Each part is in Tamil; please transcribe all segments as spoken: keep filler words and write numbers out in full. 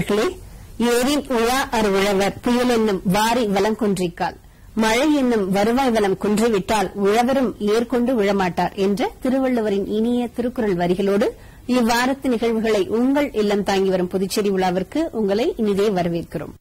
நேயர்களே, ஏரின் உழா அருழவர் புயல் என்னும் வாரி வலம் குன்றிக்கால் மழை என்னும் வருவாய் வலம் குன்றிவிட்டால் உழவரும் ஏற்கொண்டு விழமாட்டார் என்ற திருவள்ளுவரின் இனிய திருக்குறள் வரிகளோடு இவ்வாரத்து நிகழ்வுகளை உங்கள் இல்லம் தாங்கி வரும் புதுச்சேரி உலாவிற்கு உங்களை இனிதே வரவேற்கிறோம்.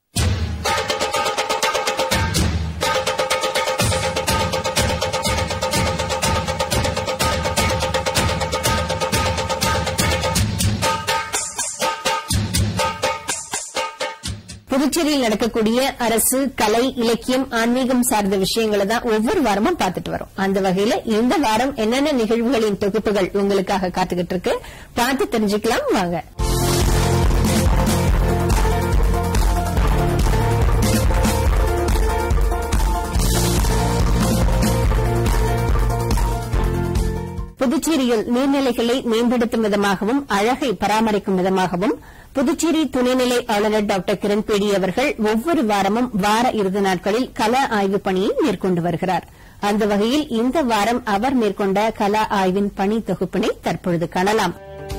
புதுச்சேரியில் நடக்கக்கூடிய அரசு, கலை, இலக்கியம், ஆன்மீகம் சார்ந்த விஷயங்களை தான் ஒவ்வொரு வாரமும் பார்த்துட்டு வரோம். அந்த வகையில இந்த வாரம் என்னென்ன நிகழ்வுகளின் தொகுப்புகள் உங்களுக்காக காத்துக்கிட்டு இருக்கு, பார்த்து தெரிஞ்சுக்கலாம் வாங்க. புதுச்சேரியில் நீர்நிலைகளை மேம்படுத்தும் விதமாகவும் அழகை பராமரிக்கும் விதமாகவும் புதுச்சேரி துணைநிலை ஆளுநர் டாக்டர் கிரண்பேடி அவர்கள் ஒவ்வொரு வாரமும் வார இறுதி நாட்களில் கள ஆய்வுப் பணியை மேற்கொண்டு வருகிறார். அந்த வகையில் இந்த வாரம் அவர் மேற்கொண்ட கள ஆய்வின் பணி தொகுப்பினை தற்பொழுது காணலாம்.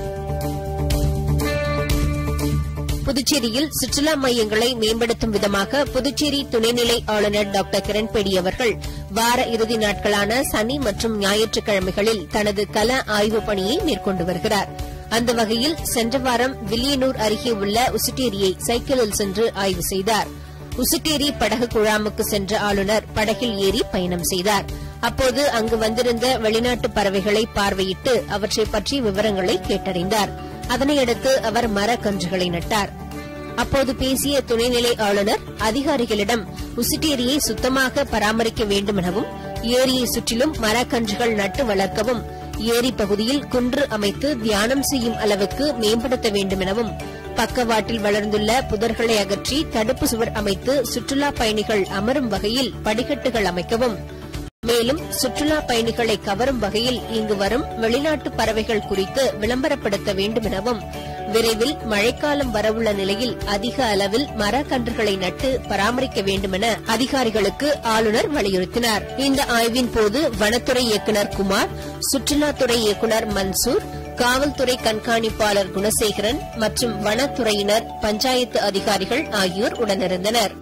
புதுச்சேரியில் சுற்றுலா மையங்களை மேம்படுத்தும் விதமாக புதுச்சேரி துணைநிலை ஆளுநர் டாக்டர் கிரண்பேடி அவர்கள் வார இறுதி நாட்களான சனி மற்றும் ஞாயிற்றுக்கிழமைகளில் தனது கள ஆய்வுப் பணியை மேற்கொண்டு வருகிறார். அந்த வகையில் சென்ற வாரம் வில்லியனூர் அருகே உள்ள உசுட்டேரியை சைக்கிளில் சென்று ஆய்வு செய்தார். உசுட்டேரி படகு குழாமுக்கு சென்ற ஆளுநர் படகில் ஏறி பயணம் செய்தார். அப்போது அங்கு வந்திருந்த வெளிநாட்டு பறவைகளை பார்வையிட்டு அவற்றை பற்றி விவரங்களை கேட்டறிந்தார். அதனையடுத்து அவர் மரக்கன்றுகளை நட்டார். அப்போது பேசிய துணைநிலை ஆளுநர் அதிகாரிகளிடம் உசுட்டேரியை சுத்தமாக பராமரிக்க வேண்டுமெனவும் ஏரியை சுற்றிலும் மரக்கன்றுகள் நட்டு வளர்க்கவும் ஏரி பகுதியில் குன்று அமைத்து தியானம் செய்யும் அளவுக்கு மேம்படுத்த வேண்டுமெனவும் பக்கவாட்டில் வளர்ந்துள்ள புதர்களை அகற்றி தடுப்பு சுவர் அமைத்து சுற்றுலா பயணிகள் அமரும் வகையில் படிக்கட்டுகள் அமைக்கவும், மேலும் சுற்றுலா பயணிகளை கவரும் வகையில் இங்கு வரும் வெளிநாட்டு பறவைகள் குறித்து விளம்பரப்படுத்த வேண்டுமெனவும் விரைவில் மழைக்காலம் வரவுள்ள நிலையில் அதிக அளவில் மரக்கன்றுகளை நட்டு பராமரிக்க வேண்டுமென அதிகாரிகளுக்கு ஆளுநர் வலியுறுத்தினார். இந்த ஆய்வின் போது வனத்துறை இயக்குநர் குமார், சுற்றுலாத்துறை இயக்குநர் மன்சூர், காவல்துறை கண்காணிப்பாளர் குணசேகரன் மற்றும் வனத்துறையினர், பஞ்சாயத்து அதிகாரிகள் ஆகியோர் உடனிருந்தனர்.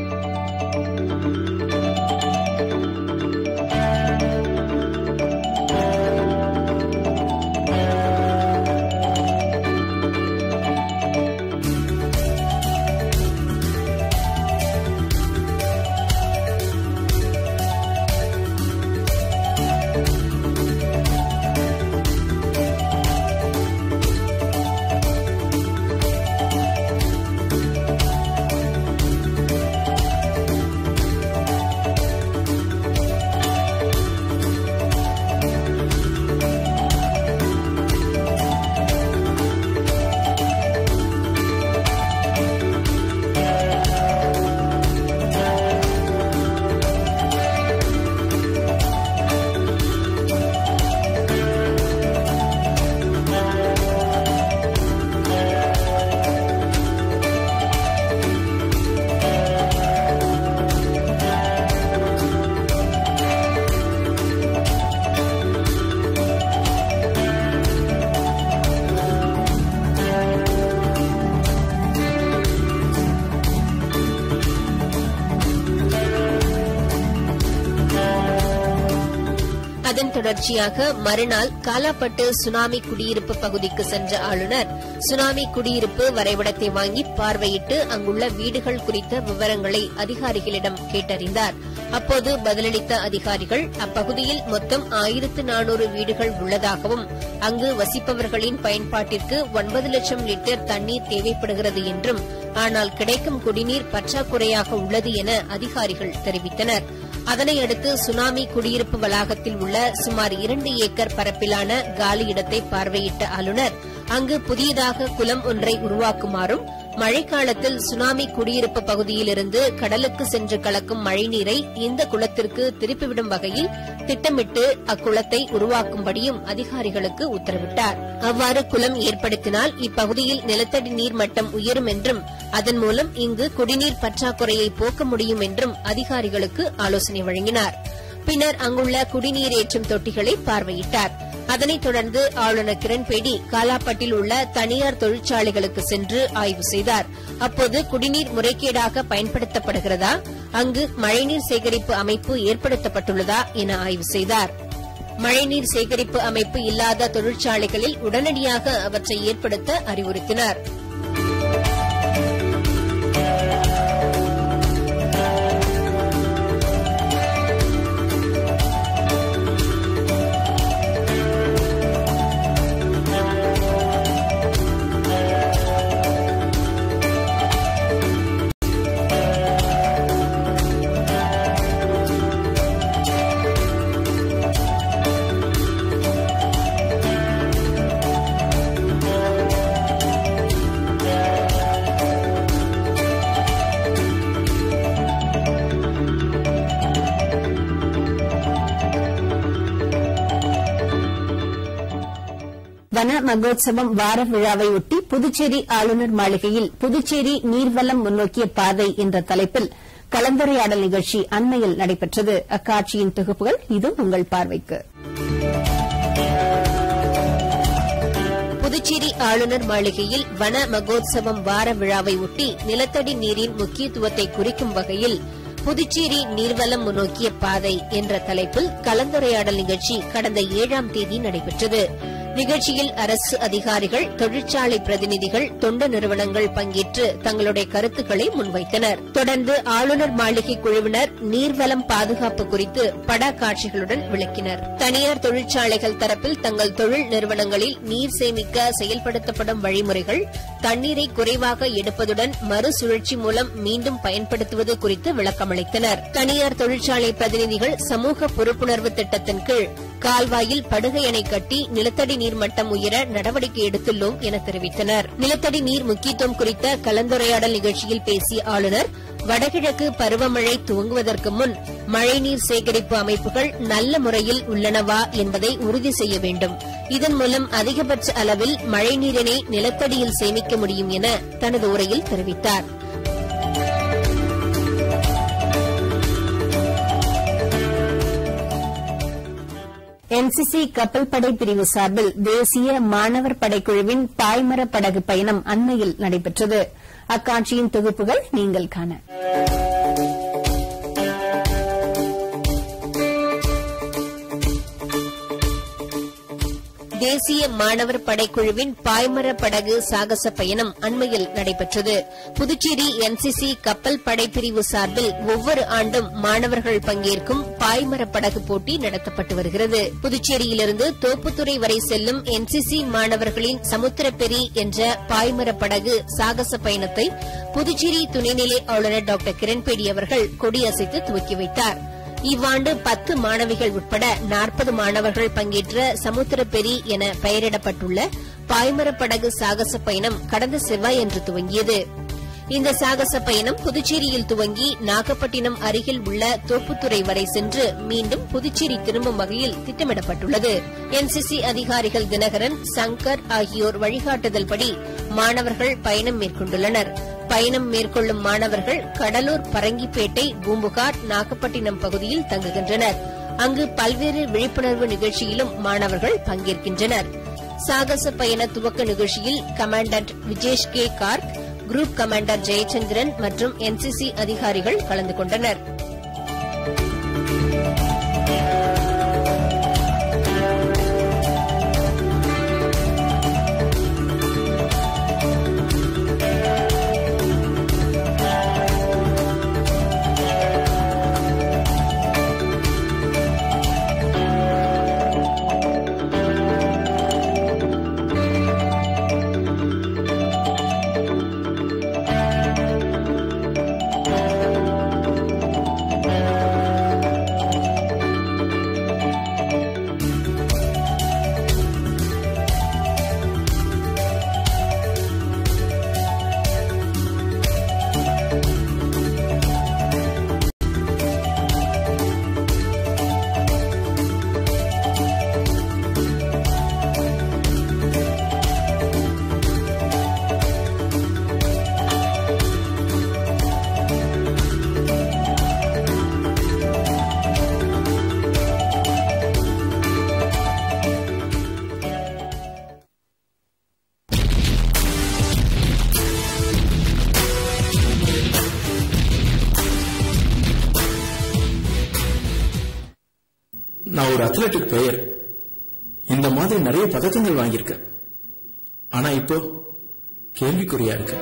அதன் தொடர்ச்சியாக மறுநாள் காலாப்பட்டு சுனாமி குடியிருப்பு பகுதிக்கு சென்ற ஆளுநர் சுனாமி குடியிருப்பு வரைபடத்தை வாங்கி பார்வையிட்டு அங்குள்ள வீடுகள் குறித்த விவரங்களை அதிகாரிகளிடம் கேட்டறிந்தார். அப்போது பதிலளித்த அதிகாரிகள் அப்பகுதியில் மொத்தம் ஆயிரத்து நானூறு வீடுகள் உள்ளதாகவும் அங்கு வசிப்பவர்களின் பயன்பாட்டிற்கு ஒன்பது லட்சம் லிட்டர் தண்ணீர் தேவைப்படுகிறது என்றும், ஆனால் கிடைக்கும் குடிநீர் பற்றாக்குறையாக உள்ளது என அதிகாரிகள் தெரிவித்தனர். அதனையடுத்து சுனாமி குடியிருப்பு வளாகத்தில் உள்ள சுமார் இரண்டு ஏக்கர் பரப்பிலான காலி இடத்தை பார்வையிட்ட ஆளுநர் அங்கு புதியதாக குளம் ஒன்றை உருவாக்குமாறும், மழைக்காலத்தில் சுனாமி குடியிருப்பு பகுதியிலிருந்து கடலுக்கு சென்று கலக்கும் மழைநீரை இந்த குளத்திற்கு திருப்பிவிடும் வகையில் திட்டமிட்டு அக்குளத்தை உருவாக்கும்படியும் அதிகாரிகளுக்கு உத்தரவிட்டார். அவ்வாறு குளம் ஏற்படுத்தினால் இப்பகுதியில் நிலத்தடி நீர் மட்டம் உயரும் என்றும், அதன் மூலம் இங்கு குடிநீர் பற்றாக்குறையை போக்க முடியும் என்றும் அதிகாரிகளுக்கு ஆலோசனை வழங்கினார். பின்னர் அங்குள்ள குடிநீர் ஏற்றும் தொட்டிகளை பார்வையிட்டார். அதனைத் தொடர்ந்து ஆளுநர் கிரண்பேடி காலாப்பட்டில் உள்ள தனியார் தொழிற்சாலைகளுக்கு சென்று ஆய்வு செய்தார். அப்போது குடிநீர் முறைகேடாக பயன்படுத்தப்படுகிறதா, அங்கு மழைநீர் சேகரிப்பு அமைப்பு ஏற்படுத்தப்பட்டுள்ளதா என ஆய்வு செய்தார். மழைநீர் சேகரிப்பு அமைப்பு இல்லாத தொழிற்சாலைகளில் உடனடியாக அவற்றை ஏற்படுத்த அறிவுறுத்தினார். வன மகோத்சவம் வார விழாவையொட்டி புதுச்சேரி ஆளுநர் மாளிகையில் புதுச்சேரி நீர்வளம் முன்னோக்கிய பாதை என்ற தலைப்பில் கலந்துரையாடல் நிகழ்ச்சி அண்மையில் நடைபெற்றது. அக்காட்சியின் தொகுப்புகள் இது உங்கள் பார்வைக்கு. புதுச்சேரி ஆளுநர் மாளிகையில் வன மகோத்சவம் வார விழாவை ஒட்டி நிலத்தடி நீரின் முக்கியத்துவத்தை குறிக்கும் வகையில் புதுச்சேரி நீர்வளம் முன்னோக்கிய பாதை என்ற தலைப்பில் கலந்துரையாடல் நிகழ்ச்சி கடந்த ஏழாம் தேதி நடைபெற்றது. நிகழ்ச்சியில் அரசு அதிகாரிகள், தொழிற்சாலை பிரதிநிதிகள், தொண்டு நிறுவனங்கள் பங்கேற்று தங்களுடைய கருத்துக்களை முன்வைத்தனர். தொடர்ந்து ஆளுநர் மாளிகை குழுவினர் நீர்வளம் பாதுகாப்பு குறித்து படக்காட்சிகளுடன் விளக்கினர். தனியார் தொழிற்சாலைகள் தரப்பில் தங்கள் தொழில் நிறுவனங்களில் நீர் சேமிக்க செயல்படுத்தப்படும் வழிமுறைகள், தண்ணீரை குறைவாக எடுப்பதுடன் மறுசுழற்சி மூலம் மீண்டும் பயன்படுத்துவது குறித்து விளக்கமளித்தனர். தனியார் தொழிற்சாலை பிரதிநிதிகள் சமூக பொறுப்புணர்வு திட்டத்தின் கீழ் கால்வாயில் படுகை அணை கட்டி நிலத்தடி நீர் மட்டம் உயர நடவடிக்கை எடுத்துள்ளோம் என தெரிவித்தனர். நிலத்தடி நீர் முக்கியத்துவம் குறித்த கலந்துரையாடல் நிகழ்ச்சியில் பேசிய ஆளுநர், வடகிழக்கு பருவமழை துவங்குவதற்கு முன் மழைநீர் சேகரிப்பு அமைப்புகள் நல்ல முறையில் உள்ளனவா என்பதை உறுதி செய்ய வேண்டும். இதன் மூலம் அதிகபட்ச அளவில் மழைநீரினை நிலத்தடியில் சேமிக்க முடியும் என தனது உரையில் தெரிவித்தார். என்சிசி கப்பல் படை பிரிவு சார்பில் தேசிய மாணவர் படைக்குழுவின் பாய்மர படகு பயணம் அண்மையில் நடைபெற்றது. அக்காட்சியின் தொகுப்புகள் நீங்கள் காண. தேசிய மாணவர் படைக்குழுவின் பாய்மர படகு சாகச பயணம் அண்மையில் நடைபெற்றது. புதுச்சேரி என்சிசி கப்பல் படைப்பிரிவு சார்பில் ஒவ்வொரு ஆண்டும் மாணவர்கள் பங்கேற்கும் பாய்மர படகு போட்டி நடத்தப்பட்டு வருகிறது. புதுச்சேரியிலிருந்து தோப்புத்துறை வரை செல்லும் என்சிசி மாணவர்களின் சமுத்திரப்பெரி என்ற பாய்மர படகு சாகச பயணத்தை புதுச்சேரி துணைநிலை ஆளுநர் டாக்டர் கிரண்பேடி அவர்கள் கொடியசைத்து துவக்கி வைத்தார். இவ்வாண்டு பத்து மாணவிகள் உட்பட நாற்பது மாணவர்கள் பங்கேற்ற சமுத்திரப்பெரி என பெயரிடப்பட்டுள்ள பாய்மர படகு சாகச பயணம் கடந்த செவ்வாயன்று துவங்கியது. இந்த சாகச பயணம் புதுச்சேரியில் துவங்கி நாகப்பட்டினம் அருகில் உள்ள தோப்புத்துறை வரை சென்று மீண்டும் புதுச்சேரி திரும்பும் வகையில் திட்டமிடப்பட்டுள்ளது. என்சிசி அதிகாரிகள் தினகரன், சங்கர் ஆகியோர் வழிகாட்டுதல்படி மாணவர்கள் பயணம் மேற்கொண்டுள்ளனர். பயணம் மேற்கொள்ளும் மாணவர்கள் கடலூர், பரங்கிப்பேட்டை, பூம்புகார், நாகப்பட்டினம் பகுதியில் தங்குகின்றனர். அங்கு பல்வேறு விழிப்புணர்வு நிகழ்ச்சியிலும் மாணவர்கள் பங்கேற்கின்றனர். சாகச பயண துவக்க நிகழ்ச்சியில் commandant Vijesh K Garg, group commander Jayachandran மற்றும் என்சிசி அதிகாரிகள் கலந்து கொண்டனர். ஒரு அத்லெட்டிக் பிளேயர். இந்த மாதிரி நிறைய பதக்கங்கள் வாங்கியிருக்க. ஆனா இப்போ கேள்விக்குறியா இருக்க.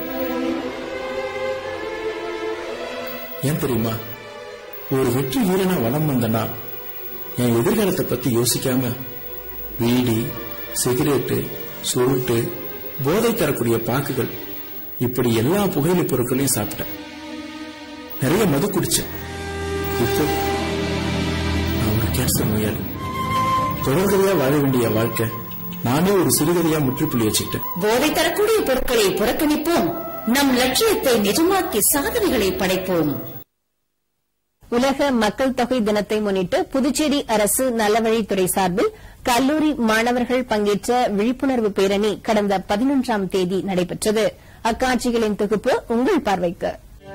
ஏன் தெரியுமா? ஒரு வெற்றி வீரனா வலம் வந்தனா என் எதிர்காலத்தை பத்தி யோசிக்காம வீடி, சிகரெட்டு, சுருட்டு, போதை தரக்கூடிய பாக்குகள், இப்படி எல்லா புகையிலை பொருட்களையும் சாப்பிட்டேன். நிறைய மது குடிச்சேன். இப்போ நான் ஒரு கேன்சர் நோயாளி. தொடர்கதையா வாழ வேண்டிய வாழ்க்கை நானே ஒரு சிறுகதையா முற்றுப்புள்ளி வச்சுக்கிட்டேன். போதை தரக்கூடிய பொருட்களை புறக்கணிப்போம். நம் லட்சியத்தை நிஜமாக்கி சாதனைகளை படைப்போம். உலக மக்கள் தொகை தினத்தை முன்னிட்டு புதுச்சேரி அரசு நலவழித்துறை சார்பில் கல்லூரி மாணவர்கள் பங்கேற்ற விழிப்புணர்வு பேரணி கடந்த பதினொன்றாம் தேதி நடைபெற்றது. அக்காட்சிகளின் தொகுப்பு உங்கள் பார்வைக்கு.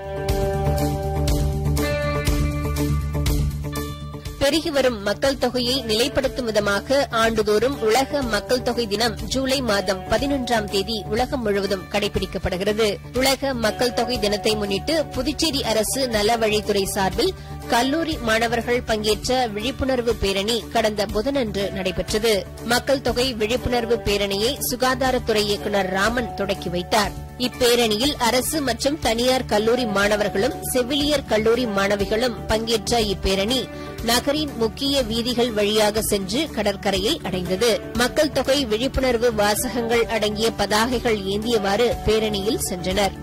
பெருகி வரும் மக்கள் தொகையை நிலைப்படுத்தும் விதமாக ஆண்டுதோறும் உலக மக்கள் தொகை தினம் ஜூலை மாதம் பதினொன்றாம் தேதி உலகம் முழுவதும் கடைபிடிக்கப்படுகிறது. உலக மக்கள் தொகை தினத்தை முன்னிட்டு புதுச்சேரி அரசு நலவழித்துறை சார்பில் கல்லூரி மாணவர்கள் பங்கேற்ற விழிப்புணர்வு பேரணி கடந்த புதனன்று நடைபெற்றது. மக்கள் தொகை விழிப்புணர்வு பேரணியை சுகாதாரத்துறை இயக்குநர் ராமன் தொடக்கி வைத்தார். இப்பேரணியில் அரசு மற்றும் தனியார் கல்லூரி மாணவர்களும் செவிலியர் கல்லூரி மாணவிகளும் பங்கேற்ற இப்பேரணி நகரின் முக்கிய வீதிகள் வழியாக சென்று கடற்கரையை அடைந்தது. மக்கள் தொகை விழிப்புணர்வு வாசகங்கள் அடங்கிய பதாகைகள் ஏந்தியவாறு பேரணியில் சென்றனர்.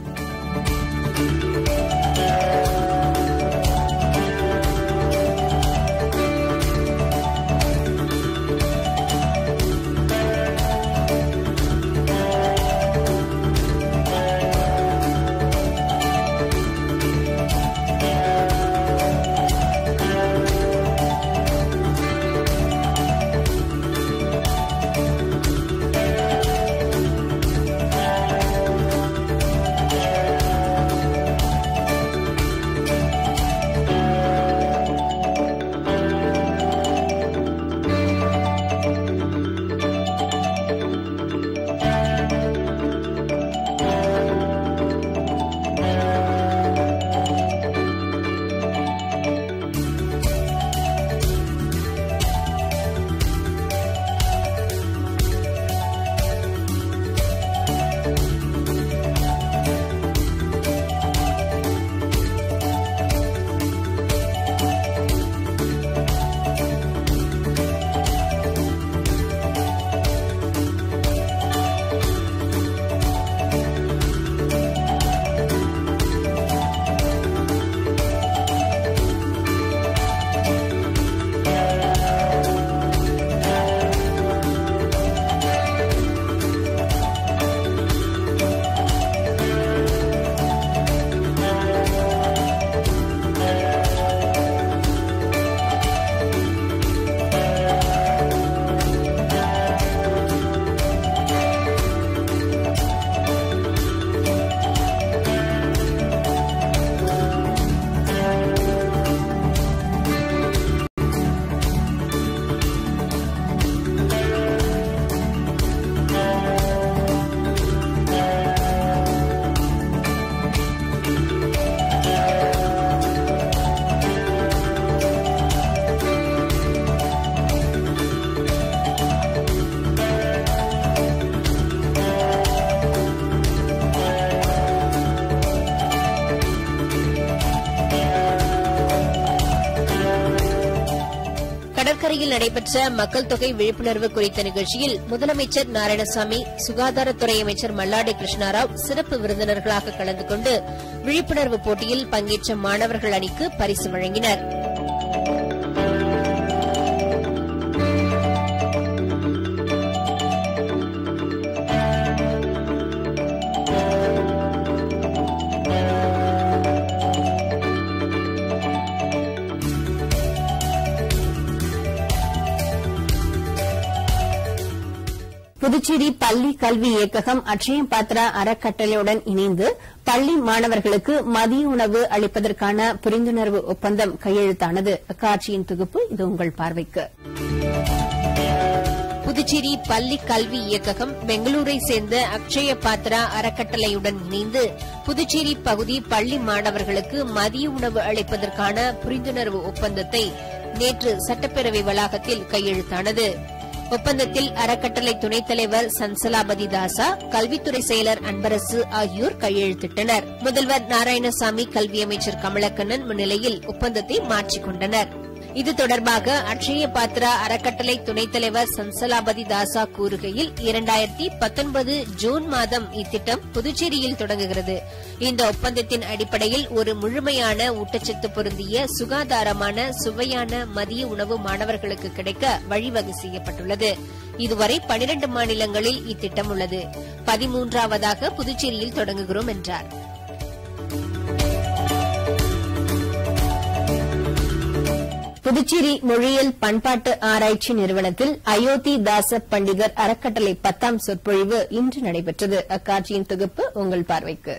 கடற்கரையில் நடைபெற்ற மக்கள் தொகை விழிப்புணர்வு குறித்த நிகழ்ச்சியில் முதலமைச்சர் நாராயணசாமி, சுகாதாரத்துறை அமைச்சர் மல்லாடி கிருஷ்ணாராவ் சிறப்பு விருந்தினர்களாக கலந்து கொண்டு விழிப்புணர்வு போட்டியில் பங்கேற்ற மாணவர்கள் அணிக்கு பரிசு வழங்கினர். புதுச்சேரி பள்ளி கல்வி இயக்ககம் அட்சய பாத்ரா அறக்கட்டளையுடன் இணைந்து பள்ளி மாணவர்களுக்கு மதிய உணவு அளிப்பதற்கான புரிந்துணர்வு ஒப்பந்தம் கையெழுத்தானது. அக்காட்சியின் தொகுப்பு இது உங்கள் பார்வைக்கு. புதுச்சேரி பள்ளி கல்வி இயக்ககம் பெங்களூரை சேர்ந்த அக்ஷய பாத்ரா அறக்கட்டளையுடன் இணைந்து புதுச்சேரி பகுதி பள்ளி மாணவர்களுக்கு மதிய உணவு அளிப்பதற்கான புரிந்துணர்வு ஒப்பந்தத்தை நேற்று சட்டப்பேரவை வளாகத்தில் கையெழுத்தானது. ஒப்பந்தத்தில் அறக்கட்டளை துணைத் தலைவர் சன்சலாபதி தாசா, கல்வித்துறை செயலர் அன்பரசு ஆகியோர் கையெழுத்திட்டனர். முதல்வர் நாராயணசாமி, கல்வி அமைச்சர் கமலக்கண்ணன் முன்னிலையில் ஒப்பந்தத்தை மாற்றிக் கொண்டனர். இது தொடர்பாக அட்சய பாத்ரா அறக்கட்டளை துணைத் தலைவர் சன்சலாபதி தாசா கூறுகையில், இரண்டாயிரத்தி பத்தொன்பது ஜூன் மாதம் இத்திட்டம் புதுச்சேரியில் தொடங்குகிறது. இந்த ஒப்பந்தத்தின் அடிப்படையில் ஒரு முழுமையான ஊட்டச்சத்து பொருந்திய சுகாதாரமான சுவையான மதிய உணவு மாணவர்களுக்கு கிடைக்க வழிவகை செய்யப்பட்டுள்ளது. இதுவரை பனிரண்டு மாநிலங்களில் இத்திட்டம் உள்ளது. பதிமூன்றாவதாக புதுச்சேரியில் தொடங்குகிறோம் என்றார். புதுச்சேரி மொழியியல் பண்பாட்டு ஆராய்ச்சி நிறுவனத்தில் அயோத்தி தாச பண்டிதர் அறக்கட்டளை பத்தாம் சொற்பொழிவு இன்று நடைபெற்றது. அக்காட்சியின் தொகுப்பு உங்கள் பார்வைக்கு.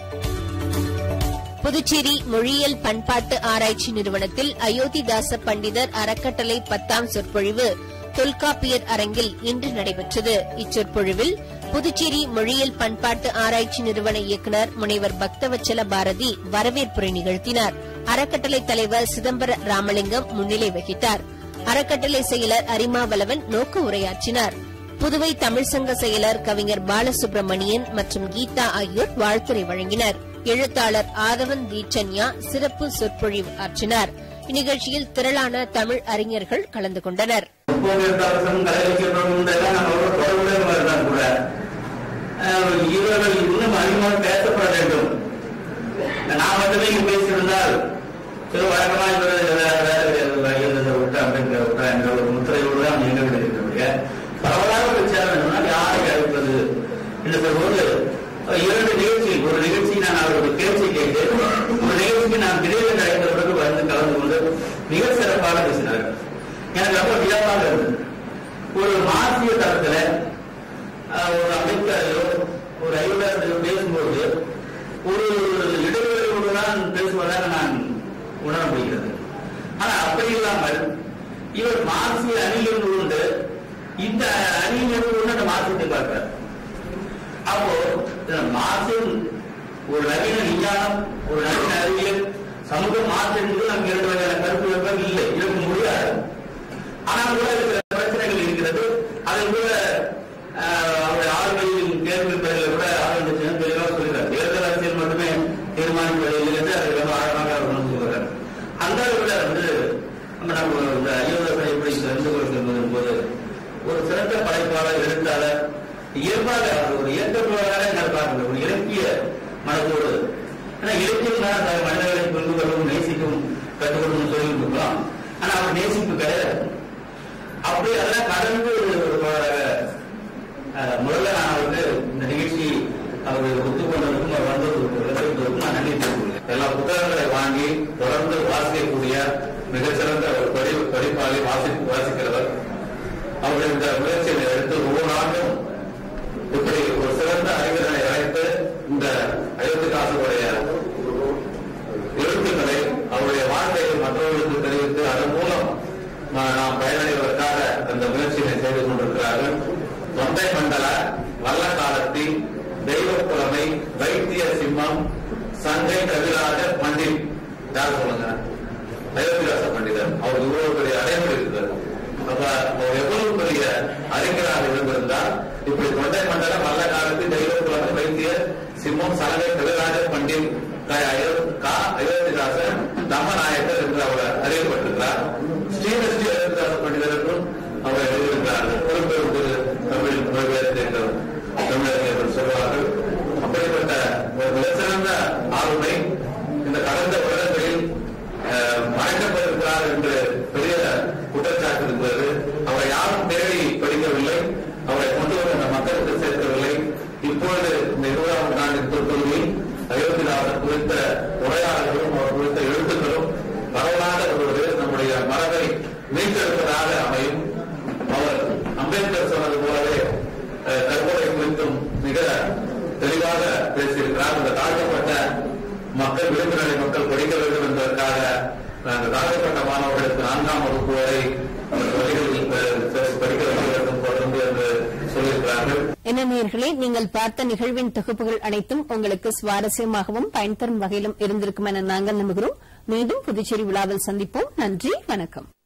புதுச்சேரி மொழியியல் பண்பாட்டு ஆராய்ச்சி நிறுவனத்தில் அயோத்தி தாச பண்டிதர் அறக்கட்டளை பத்தாம் சொற்பொழிவு தொல்காப்பியர் அரங்கில் இன்று நடைபெற்றது. இச்சொற்பொழிவில் புதுச்சேரி மொழியியல் பண்பாட்டு ஆராய்ச்சி நிறுவன இயக்குநர் முனைவர் பக்தவச்சல பாரதி வரவேற்புரை நிகழ்த்தினார். அறக்கட்டளை தலைவர் சிதம்பர ராமலிங்கம் முன்னிலை வகித்தார். அறக்கட்டளை செயலர் அரிமாவலவன் நோக்க உரையாற்றினார். புதுவை தமிழ்சங்க செயலர் கவிஞர் பாலசுப்ரமணியன் மற்றும் கீதா ஆகியோர் வாழ்த்துரை வழங்கினர். எழுத்தாளர் ஆதவன் தீட்சன்யா சிறப்பு சொற்பொழிவு ஆற்றினார். இந்நிகழ்ச்சியில் திரளான தமிழ் அறிஞர்கள் கலந்து கொண்டனர். பேசப்பட வேண்டும். நான் மட்டுமே பேசியிருந்தால் முத்திரையோடு தான் நிகழ்வு பரவலாக சேரணும்னா யாரை அழைப்பது என்று சொல்வது. இரண்டு நிகழ்ச்சி, ஒரு நிகழ்ச்சி நான் அவருடைய பேச்சை கேட்டு, ஒரு நிகழ்ச்சிக்கு நான் திடீரென்று அழைத்த பிறகு வந்து கலந்து கொண்டு மிக சிறப்பாக பேசினார்கள். எனக்கு ரொம்ப வியப்பாக இருந்தது. ஒரு மார்க்சிய தளத்துல ஒரு அம்பேத்கரையோ ஒரு ஐயோடாரையோ பேசும்போது ஒரு இடைவெளியோடு தான் பேசுவதாக நான் உணர முடிகிறது. ஆனா அப்படி இல்லாமல் இவர் மார்க்சிய அணியிலிருந்து கொண்டு இந்த அணியிலிருந்து கொண்டு அந்த மார்க்சியத்தை பார்க்கிறார். அப்போ மார்க்சியம் ஒரு நவீன விஞ்ஞானம், ஒரு நவீன அறிவியல், சமூக மாற்றம் என்பது நமக்கு இரண்டு வகையான கருத்து வெப்பம் இல்லை, இருக்க முடியாது. ஆனால் கூட இருக்கிற பிரச்சனைகள் இருக்கிறது. அதை கூட அவருடைய ஆளுமையின் தேர்வு பெயரில் கூட ஆளுநர் தெளிவாக சொல்கிறார். தேர்தல் அரசியல் மட்டுமே தீர்மானிப்பதில்லை என்று அதை ரொம்ப ஆழமாக அவர் சொல்கிறார். அந்த அளவில் வந்து நம்ம இந்த ஐயோதாசனை எப்படி தெரிந்து கொள்கிறது போது ஒரு சிறந்த படைப்பாளர், எழுத்தாளர், இயல்பாக ஒரு இயக்கத்துவராக பார்க்க ஒரு இலக்கிய மனத்தோடு. ஏன்னா இலக்கியம் தான் மனிதர்களை புரிந்து கொள்ளவும் நேசிக்கும் கற்றுக்கொள்ளும் சொல்லி கொடுக்கலாம். ஆனா அவர் நேசிப்பு கிடையாது. அப்படி அதெல்லாம் கடந்து முதல்ல நான் அவருக்கு இந்த நிகழ்ச்சி அவர் ஒத்துக்கொண்டதுக்கும் அவர் வந்ததுக்கும் நான் நன்றி தெரிவிக்கிறேன். எல்லா புத்தகங்களை வாங்கி தொடர்ந்து வாசிக்கக்கூடிய மிகச்சிறந்த ஒரு படி படிப்பாளி வாசி வாசிக்கிறவர். அவருடைய இந்த முயற்சியை எடுத்து ஒவ்வொரு ஆண்டும் இப்படி ஒரு சிறந்த அறிஞர்களை அழைத்து இந்த அயோத்தி தாசனுடைய எழுத்துக்களை அவருடைய வாழ்க்கையை மற்றவர்களுக்கு தெரிவித்து அதன் மூலம் நாம் பயனடைவதற்காக அந்த முயற்சியை செய்து கொண்டிருக்கிறார்கள். தொண்டை மண்டல வல்லக்காலத்தி தெய்வ புலமை வைத்திய சிம்மம் சங்கை கவிராஜ பண்டிட் யார் சொல்லுங்க? அயோத்திதாச பண்டிதர். அவர் இவ்வளவு பெரிய அடைமொழி இருக்கிறது. அப்ப அவர் எவ்வளவு பெரிய அறிஞராக இருந்திருந்தால் இப்படி தொண்டை மண்டல வல்ல காலத்தில் தெய்வ புலமை வைத்திய சிம்மம் சங்கை கவிராஜ பண்டிட் அயோத்திதாசன் தம்மநாயக்கர் என்று அவர் அறியப்பட்டிருக்கிறார். ஸ்ரீரஸ்ரீ அயோத்திதாச பண்டிதருக்கும் அவர் எழுதியிருக்கிறார்கள். பொறுப்பேற்பு தமிழ் மொழிபெயர்த்து தமிழர்கள் சொல்வார்கள். அப்படிப்பட்ட ஒரு மிகச்சிறந்த ஆளுமை இந்த கடந்த வருடங்களில் மறைக்கப்பட்டிருக்கிறார் என்று பெரிய குற்றச்சாட்டு இருக்கிறது. அவரை யாரும் தேடி படிக்கவில்லை, அவரை கொண்டு வந்த மக்களுக்கு சேர்க்கவில்லை. இப்பொழுது இந்த இருபதாம் ஆண்டின் தொற்கொள்கையில் அயோத்திதாசன் குறித்த உரையாடல்களும் அவர் குறித்த எழுத்துக்களும் பரவலாக வருவது நம்முடைய மரபை மீட்டெடுப்பதாக அமையும். அவர் அம்பேத்கர் சொன்னது போலவே தற்கொலை குறித்தும் மிக தெளிவாக பேசியிருக்கிறார். இந்த தாழ்த்தப்பட்ட மக்கள் விளிம்புநிலை மக்கள் படிக்க வேண்டும் என்பதற்காக அந்த தாழ்த்தப்பட்ட மாணவர்களுக்கு நான்காம் வகுப்பு வரை படிக்க வேண்டும் தொடர்ந்து என்று சொல்லியிருக்கிறார்கள். என்ன நேயர்களே, நீங்கள் பார்த்த நிகழ்வின் தொகுப்புகள் அனைத்தும் உங்களுக்கு சுவாரஸ்யமாகவும் பயன் தரும் வகையிலும் இருந்திருக்கும் என நாங்கள் நம்புகிறோம். மீண்டும் புதுச்சேரி விழாவில் சந்திப்போம். நன்றி, வணக்கம்.